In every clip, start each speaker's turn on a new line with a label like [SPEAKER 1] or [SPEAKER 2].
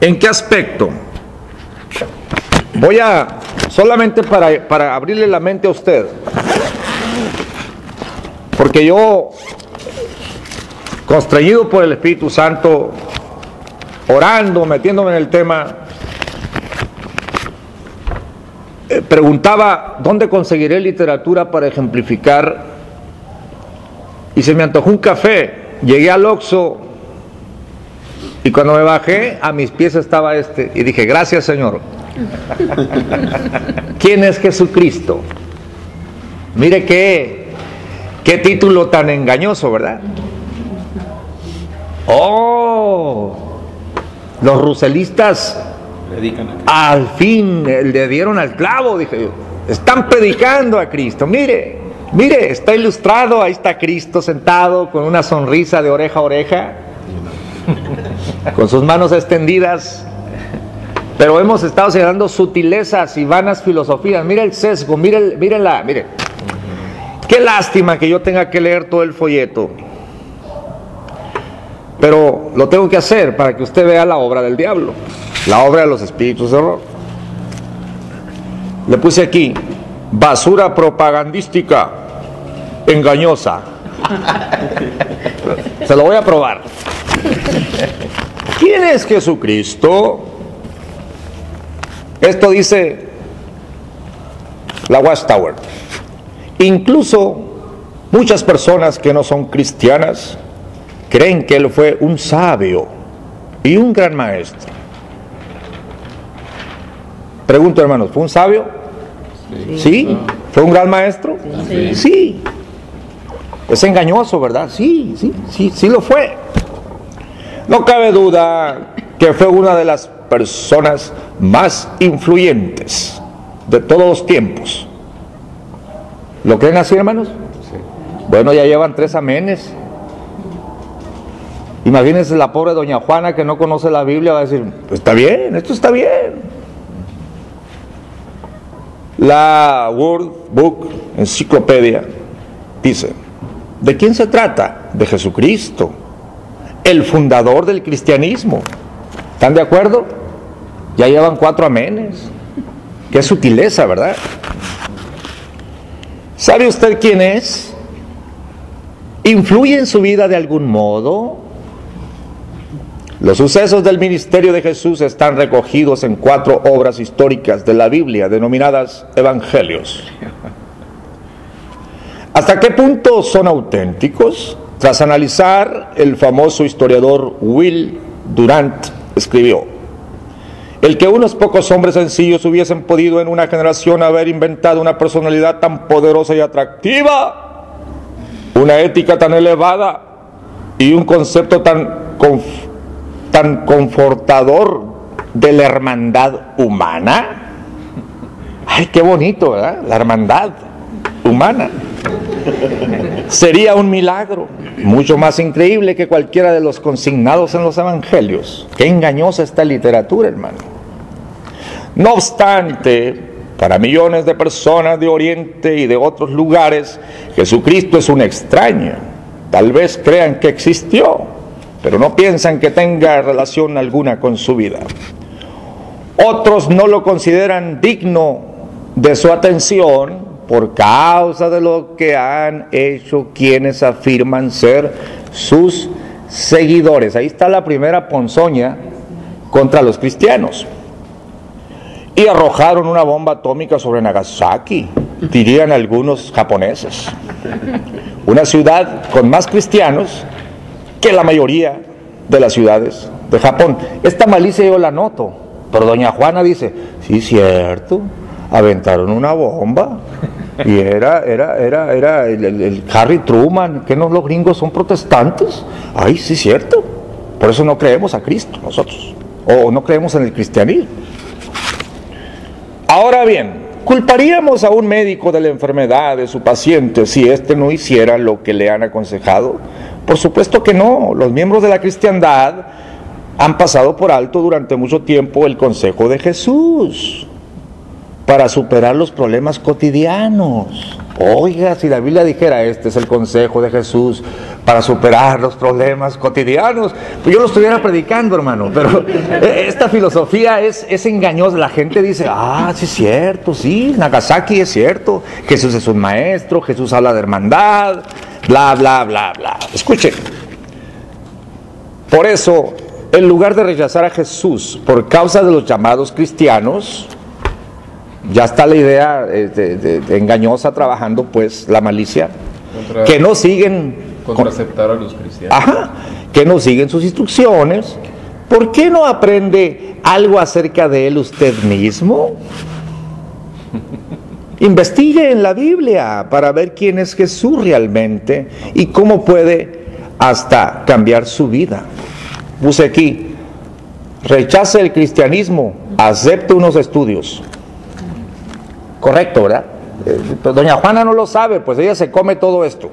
[SPEAKER 1] ¿En qué aspecto? Voy a, solamente para abrirle la mente a usted, porque yo, constreñido por el Espíritu Santo, orando, metiéndome en el tema, preguntaba dónde conseguiré literatura para ejemplificar, y se me antojó un café. Llegué al Oxxo y cuando me bajé, a mis pies estaba y dije, gracias, Señor. ¿Quién es Jesucristo? Mire qué título tan engañoso, ¿verdad? Oh, los ruselistas al fin le dieron al clavo, dije yo. Están predicando a Cristo. Mire, está ilustrado, ahí está Cristo sentado con una sonrisa de oreja a oreja, con sus manos extendidas. Pero hemos estado señalando sutilezas y vanas filosofías. Mire el sesgo, mire. Qué lástima que yo tenga que leer todo el folleto, pero lo tengo que hacer para que usted vea la obra del diablo, la obra de los espíritus de error. Le puse aquí, basura propagandística engañosa. Se lo voy a probar. ¿Quién es Jesucristo? Esto dice la Watchtower. Incluso muchas personas que no son cristianas creen que él fue un sabio y un gran maestro. Pregunto, hermanos, ¿fue un sabio? ¿Sí? ¿Fue un gran maestro? Sí. Es engañoso, ¿verdad? Sí lo fue. No cabe duda que fue una de las personas más influyentes de todos los tiempos. ¿Lo creen así, hermanos? Sí. Bueno, ya llevan 3 amenes. Imagínense la pobre doña Juana que no conoce la Biblia, va a decir, pues está bien, esto está bien. La World Book Encyclopedia dice, ¿de quién se trata? De Jesucristo, el fundador del cristianismo. ¿Están de acuerdo? Ya llevan 4 amenes. Qué sutileza, ¿verdad? ¿Sabe usted quién es? ¿Influye en su vida de algún modo? Los sucesos del ministerio de Jesús están recogidos en 4 obras históricas de la Biblia, denominadas Evangelios. ¿Hasta qué punto son auténticos? Tras analizar, el famoso historiador Will Durant escribió: el que unos pocos hombres sencillos hubiesen podido en una generación haber inventado una personalidad tan poderosa y atractiva, una ética tan elevada y un concepto tan confortador de la hermandad humana. Ay, qué bonito, ¿verdad? La hermandad humana. Sería un milagro, mucho más increíble que cualquiera de los consignados en los evangelios. Qué engañosa esta literatura, hermano. No obstante, para millones de personas de Oriente y de otros lugares, Jesucristo es un extraño. Tal vez crean que existió, pero no piensan que tenga relación alguna con su vida. Otros no lo consideran digno de su atención por causa de lo que han hecho quienes afirman ser sus seguidores. Ahí está la primera ponzoña contra los cristianos. Y arrojaron una bomba atómica sobre Nagasaki, dirían algunos japoneses. Una ciudad con más cristianos que la mayoría de las ciudades de Japón. Esta malicia yo la noto, pero doña Juana dice, sí, cierto, aventaron una bomba y era el Harry Truman. ¿Que no los gringos son protestantes? Ay, sí, cierto, por eso no creemos a Cristo nosotros, o no creemos en el cristianismo. Ahora bien, ¿culparíamos a un médico de la enfermedad de su paciente si éste no hiciera lo que le han aconsejado? Por supuesto que no. Los miembros de la cristiandad han pasado por alto durante mucho tiempo el consejo de Jesús. para superar los problemas cotidianos. Oiga, si la Biblia dijera, este es el consejo de Jesús para superar los problemas cotidianos, pues yo lo estuviera predicando, hermano. Pero esta filosofía es engañosa. La gente dice, sí es cierto, sí, Nagasaki es cierto, Jesús es un maestro, Jesús habla de hermandad, bla, bla, bla, bla. Escuchen, por eso, en lugar de rechazar a Jesús por causa de los llamados cristianos, ya está la idea de engañosa trabajando, pues, la malicia, que no siguen
[SPEAKER 2] contraceptar a los cristianos.
[SPEAKER 1] Que no siguen sus instrucciones. ¿Por qué no aprende algo acerca de él usted mismo? Investigue en la Biblia para ver quién es Jesús realmente y cómo puede hasta cambiar su vida. Puse aquí, rechace el cristianismo, acepte unos estudios. Correcto, ¿verdad? Doña Juana no lo sabe, pues ella se come todo esto.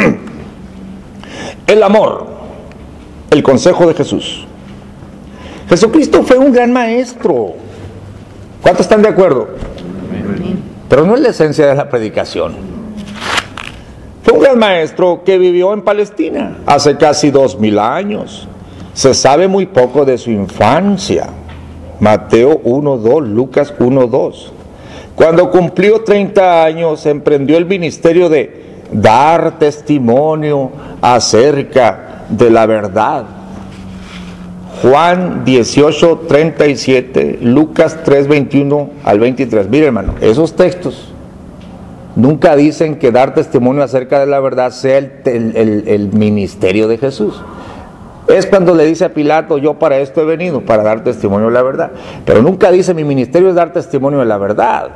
[SPEAKER 1] El amor, el consejo de Jesús. Jesucristo fue un gran maestro. ¿Cuántos están de acuerdo? Pero no es la esencia de la predicación. Fue un gran maestro que vivió en Palestina hace casi 2000 años. Se sabe muy poco de su infancia. Mateo 1:2, Lucas 1:2. Cuando cumplió 30 años, emprendió el ministerio de dar testimonio acerca de la verdad. Juan 18:37, Lucas 3:21 al 23. Mire, hermano, esos textos nunca dicen que dar testimonio acerca de la verdad sea el ministerio de Jesús. Es cuando le dice a Pilato, yo para esto he venido, para dar testimonio de la verdad. Pero nunca dice, mi ministerio es dar testimonio de la verdad.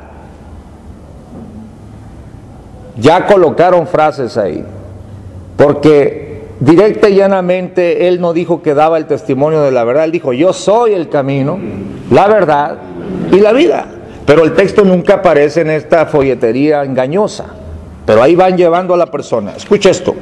[SPEAKER 1] Ya colocaron frases ahí, porque directa y llanamente él no dijo que daba el testimonio de la verdad, él dijo, yo soy el camino, la verdad y la vida. Pero el texto nunca aparece en esta folletería engañosa, pero ahí van llevando a la persona. Escucha esto.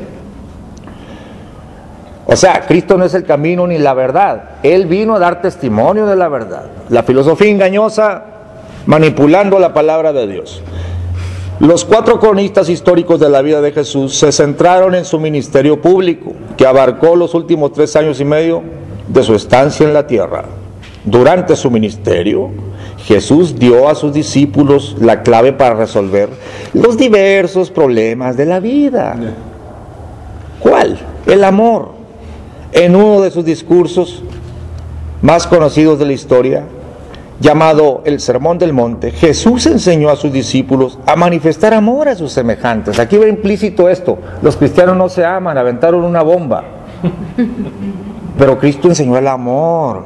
[SPEAKER 1] O sea, Cristo no es el camino ni la verdad, Él vino a dar testimonio de la verdad. La filosofía engañosa manipulando la palabra de Dios. Los 4 cronistas históricos de la vida de Jesús se centraron en su ministerio público, que abarcó los últimos 3 años y medio de su estancia en la tierra. Durante su ministerio, Jesús dio a sus discípulos la clave para resolver los diversos problemas de la vida. ¿Cuál? El amor. En uno de sus discursos más conocidos de la historia, llamado el Sermón del Monte, Jesús enseñó a sus discípulos a manifestar amor a sus semejantes. Aquí va implícito esto: los cristianos no se aman, aventaron una bomba. Pero Cristo enseñó el amor.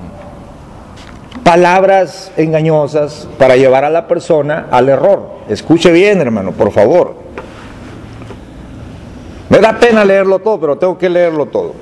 [SPEAKER 1] Palabras engañosas para llevar a la persona al error. Escuche bien, hermano, por favor. Me da pena leerlo todo, pero tengo que leerlo todo.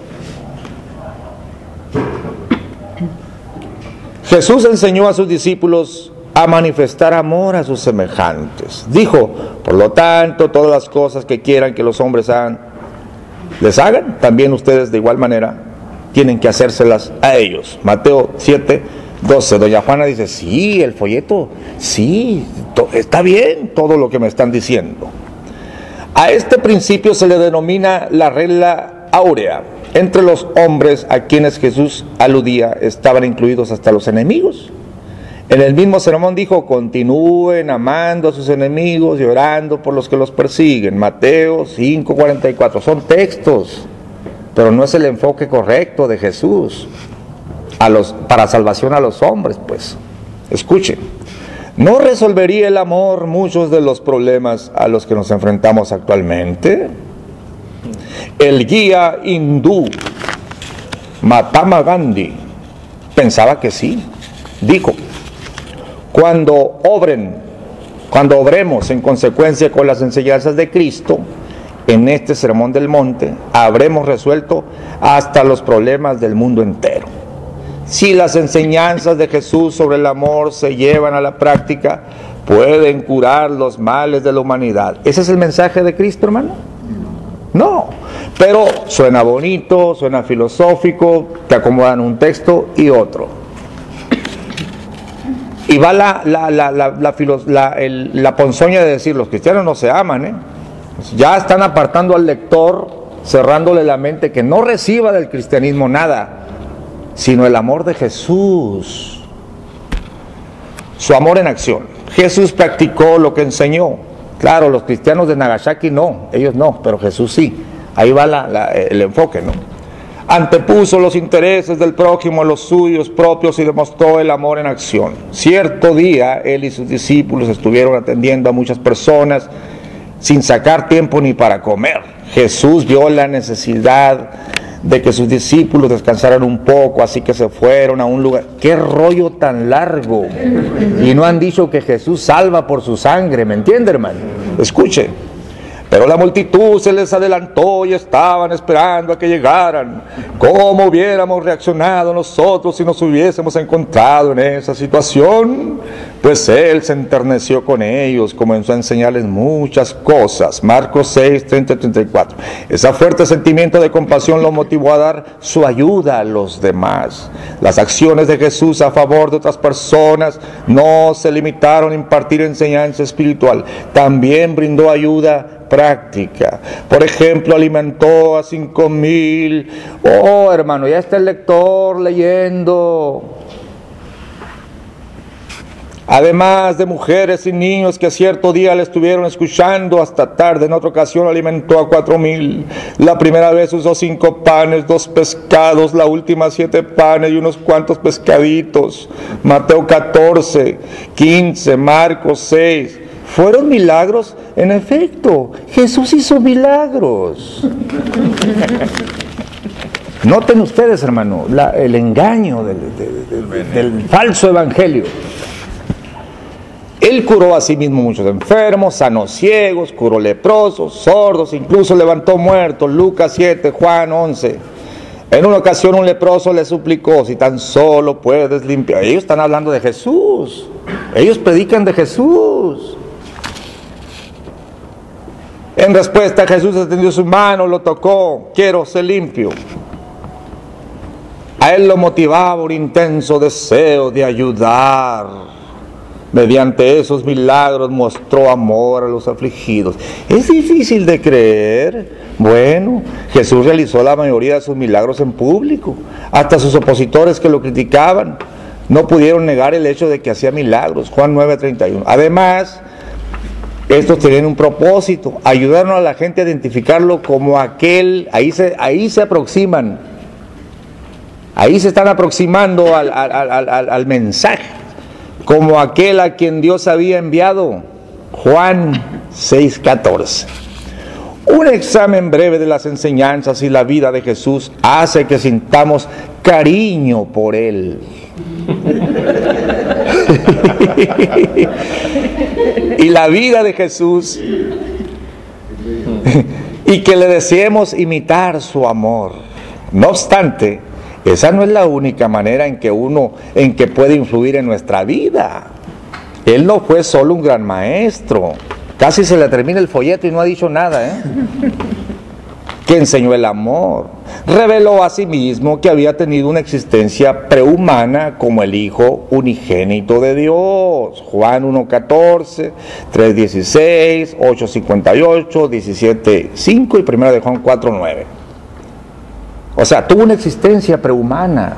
[SPEAKER 1] Jesús enseñó a sus discípulos a manifestar amor a sus semejantes. Dijo, por lo tanto, todas las cosas que quieran que los hombres les hagan, también ustedes de igual manera tienen que hacérselas a ellos. Mateo 7:12. Doña Juana dice, sí, el folleto, sí, está bien todo lo que me están diciendo. A este principio se le denomina la regla áurea. Entre los hombres a quienes Jesús aludía estaban incluidos hasta los enemigos. En el mismo sermón dijo, continúen amando a sus enemigos y orando por los que los persiguen. Mateo 5:44. Son textos, pero no es el enfoque correcto de Jesús para salvación a los hombres, pues. Escuchen, ¿no resolvería el amor muchos de los problemas a los que nos enfrentamos actualmente? El guía hindú Mahatma Gandhi pensaba que sí. Dijo, cuando obremos en consecuencia con las enseñanzas de Cristo, en este Sermón del Monte, habremos resuelto hasta los problemas del mundo entero. Si las enseñanzas de Jesús sobre el amor se llevan a la práctica, pueden curar los males de la humanidad. ¿Ese es el mensaje de Cristo, hermano? No, pero suena bonito, suena filosófico, te acomodan un texto y otro. Y va la ponzoña de decir, los cristianos no se aman, ¿eh? Ya están apartando al lector, cerrándole la mente que no reciba del cristianismo nada, sino el amor de Jesús. Su amor en acción. Jesús practicó lo que enseñó. Claro, los cristianos de Nagasaki no, ellos no, pero Jesús sí. Ahí va el enfoque, ¿no? Antepuso los intereses del prójimo a los suyos propios y demostró el amor en acción. Cierto día, él y sus discípulos estuvieron atendiendo a muchas personas sin sacar tiempo ni para comer. Jesús vio la necesidad de que sus discípulos descansaran un poco, así que se fueron a un lugar. ¡Qué rollo tan largo! Y no han dicho que Jesús salva por su sangre, ¿me entiende, hermano? Escuche. Pero la multitud se les adelantó y estaban esperando a que llegaran. ¿Cómo hubiéramos reaccionado nosotros si nos hubiésemos encontrado en esa situación? Pues él se enterneció con ellos, comenzó a enseñarles muchas cosas. Marcos 6, 30-34. Ese fuerte sentimiento de compasión lo motivó a dar su ayuda a los demás. Las acciones de Jesús a favor de otras personas no se limitaron a impartir enseñanza espiritual. También brindó ayuda práctica. Por ejemplo, alimentó a 5,000. Oh, hermano, ya está el lector leyendo. Además de mujeres y niños que a cierto día le estuvieron escuchando hasta tarde. En otra ocasión alimentó a 4,000. La primera vez usó 5 panes, 2 pescados, la última 7 panes y unos cuantos pescaditos. Mateo 14, 15, Marcos 6. ¿Fueron milagros? En efecto, Jesús hizo milagros. Noten ustedes, hermano, el engaño del falso evangelio. Él curó a sí mismo muchos enfermos, sanó ciegos, curó leprosos, sordos, incluso levantó muertos. Lucas 7, Juan 11. En una ocasión un leproso le suplicó, si tan solo puedes limpiar. Ellos están hablando de Jesús. Ellos predican de Jesús. En respuesta, Jesús extendió su mano, lo tocó. Quiero ser limpio. A él lo motivaba un intenso deseo de ayudar. Mediante esos milagros mostró amor a los afligidos. ¿Es difícil de creer? Bueno, Jesús realizó la mayoría de sus milagros en público. Hasta sus opositores que lo criticaban no pudieron negar el hecho de que hacía milagros. Juan 9:31. Además, estos tenían un propósito: ayudaron a la gente a identificarlo como aquel. Ahí se aproximan. Ahí se están aproximando al mensaje, como aquel a quien Dios había enviado. Juan 6:14. Un examen breve de las enseñanzas y la vida de Jesús hace que sintamos cariño por Él. Y la vida de Jesús, y que le deseemos imitar su amor. No obstante, esa no es la única manera en que puede influir en nuestra vida. Él no fue solo un gran maestro. Casi se le termina el folleto y no ha dicho nada, que enseñó el amor. Reveló a sí mismo que había tenido una existencia prehumana como el Hijo unigénito de Dios. Juan 1:14, 3:16, 8:58, 17:5 y 1 de Juan 4:9. O sea, tuvo una existencia prehumana.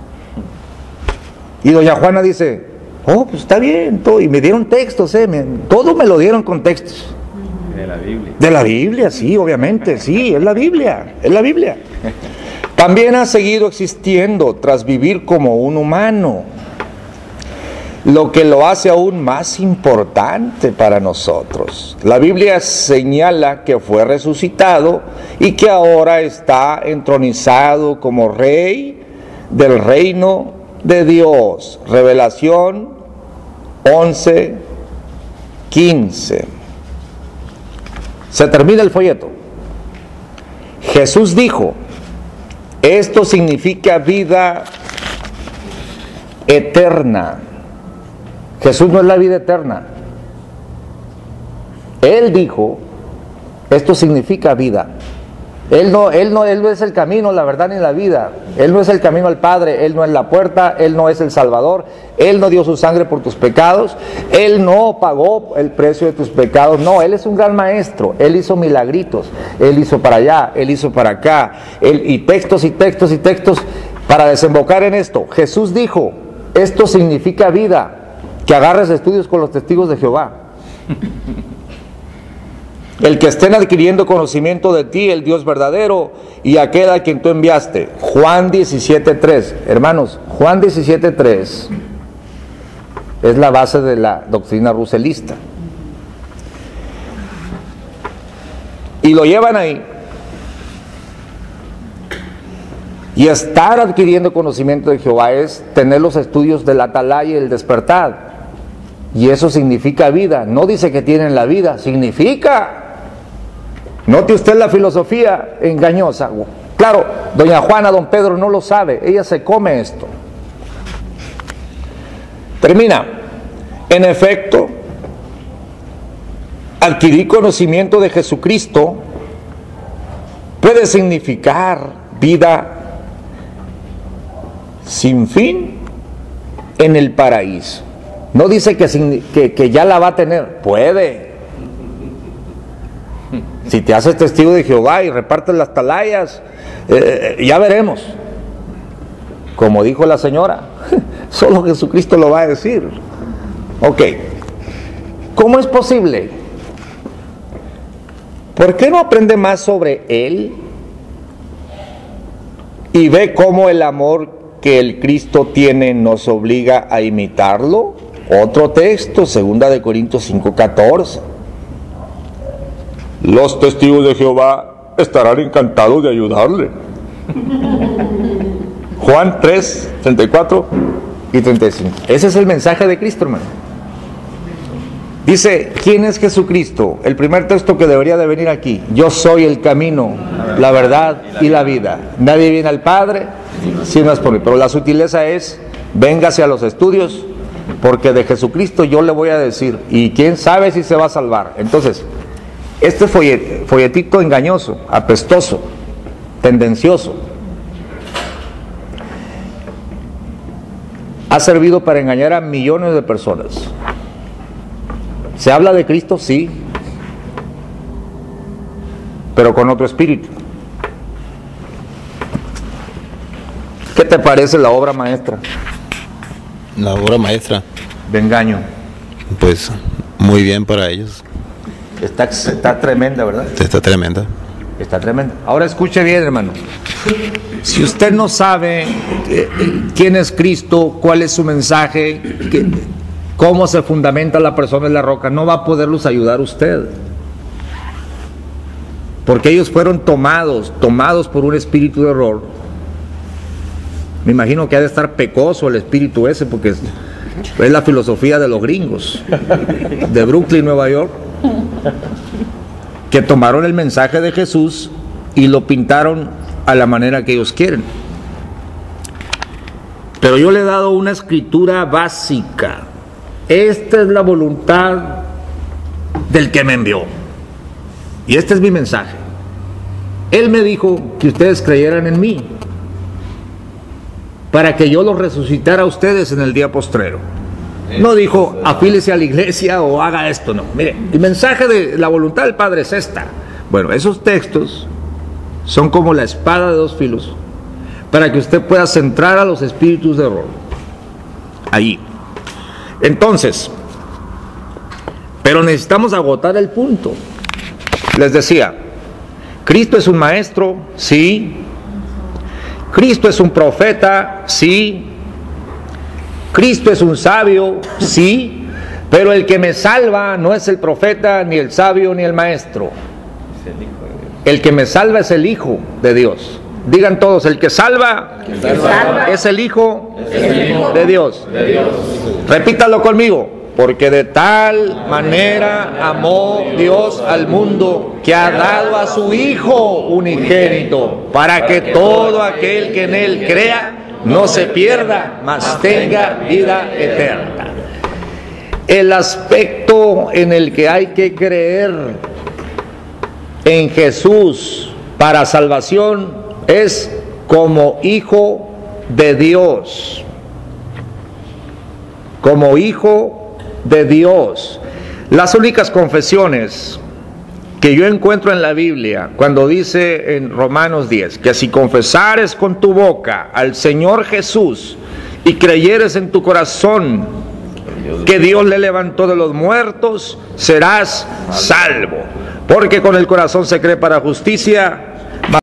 [SPEAKER 1] Y doña Juana dice, oh, pues está bien, todo. Y me dieron textos, todo me lo dieron con textos.
[SPEAKER 2] De la Biblia.
[SPEAKER 1] De la Biblia, sí, obviamente, sí, es la Biblia, es la Biblia. También ha seguido existiendo tras vivir como un humano, lo que lo hace aún más importante para nosotros. La Biblia señala que fue resucitado y que ahora está entronizado como Rey del reino de Dios. Revelación 11:15. Se termina el folleto. Jesús dijo, esto significa vida eterna. Jesús no es la vida eterna. Él dijo, esto significa vida. Él no es el camino, la verdad ni la vida. Él no es el camino al Padre, Él no es la puerta, Él no es el Salvador, Él no dio su sangre por tus pecados, Él no pagó el precio de tus pecados. No, Él es un gran maestro, Él hizo milagritos, Él hizo para allá, Él hizo para acá, y textos y textos y textos para desembocar en esto. Jesús dijo, esto significa vida, que agarres estudios con los testigos de Jehová. El que estén adquiriendo conocimiento de ti, el Dios verdadero, y aquel a quien tú enviaste. Juan 17:3. Hermanos, Juan 17:3 es la base de la doctrina ruselista. Y lo llevan ahí. Y estar adquiriendo conocimiento de Jehová es tener los estudios del atalaya y el despertar. Y eso significa vida. No dice que tienen la vida, significa. Note usted la filosofía engañosa. Claro, doña Juana, don Pedro no lo sabe, ella se come esto. Termina. En efecto, adquirir conocimiento de Jesucristo puede significar vida sin fin en el paraíso. No dice que ya la va a tener, puede. Si te haces testigo de Jehová y repartes las atalayas, ya veremos. Como dijo la señora, solo Jesucristo lo va a decir. Ok, ¿cómo es posible? ¿Por qué no aprende más sobre Él? Y ve cómo el amor que el Cristo tiene nos obliga a imitarlo. Otro texto, 2 Corintios 5:14. Los testigos de Jehová estarán encantados de ayudarle. Juan 3:34 y 35. Ese es el mensaje de Cristo, hermano. Dice, ¿quién es Jesucristo? El primer texto que debería de venir aquí. Yo soy el camino, la verdad y la vida. Nadie viene al Padre si no es por mí. Pero la sutileza es, véngase a los estudios, porque de Jesucristo yo le voy a decir, y quién sabe si se va a salvar. Entonces, este folletito engañoso, apestoso, tendencioso, ha servido para engañar a millones de personas. ¿Se habla de Cristo? Sí, pero con otro espíritu. ¿Qué te parece la obra maestra?
[SPEAKER 3] La obra maestra.
[SPEAKER 1] De engaño.
[SPEAKER 3] Pues muy bien para ellos.
[SPEAKER 1] Está tremenda, ¿verdad?
[SPEAKER 3] Está tremenda.
[SPEAKER 1] Está tremenda. Ahora escuche bien, hermano. Si usted no sabe quién es Cristo, cuál es su mensaje, cómo se fundamenta la persona en la roca, no va a poderlos ayudar usted. Porque ellos fueron tomados por un espíritu de error. Me imagino que ha de estar pecoso el espíritu ese, porque es la filosofía de los gringos, de Brooklyn, Nueva York, que tomaron el mensaje de Jesús y lo pintaron a la manera que ellos quieren. Pero yo le he dado una escritura básica. Esta es la voluntad del que me envió. Y este es mi mensaje. Él me dijo que ustedes creyeran en mí, para que yo los resucitara a ustedes en el día postrero. No dijo, afílese a la iglesia o haga esto, no. Mire, el mensaje de la voluntad del Padre es esta. Bueno, esos textos son como la espada de dos filos, para que usted pueda centrar a los espíritus de error. Allí. Entonces, pero necesitamos agotar el punto. Les decía, Cristo es un maestro, sí. Cristo es un profeta, sí. Cristo es un sabio, sí. Pero el que me salva no es el profeta, ni el sabio, ni el maestro. El que me salva es el Hijo de Dios. Digan todos, el que salva, es el Hijo de Dios. Repítalo conmigo. Porque de tal manera amó Dios al mundo, que ha dado a su Hijo unigénito, para que todo aquel que en Él crea no se pierda, mas tenga vida eterna. El aspecto en el que hay que creer en Jesús para salvación es como hijo de Dios. Como hijo de Dios. Las únicas confesiones que yo encuentro en la Biblia, cuando dice en Romanos 10, que si confesares con tu boca al Señor Jesús y creyeres en tu corazón que Dios le levantó de los muertos, serás salvo. Porque con el corazón se cree para justicia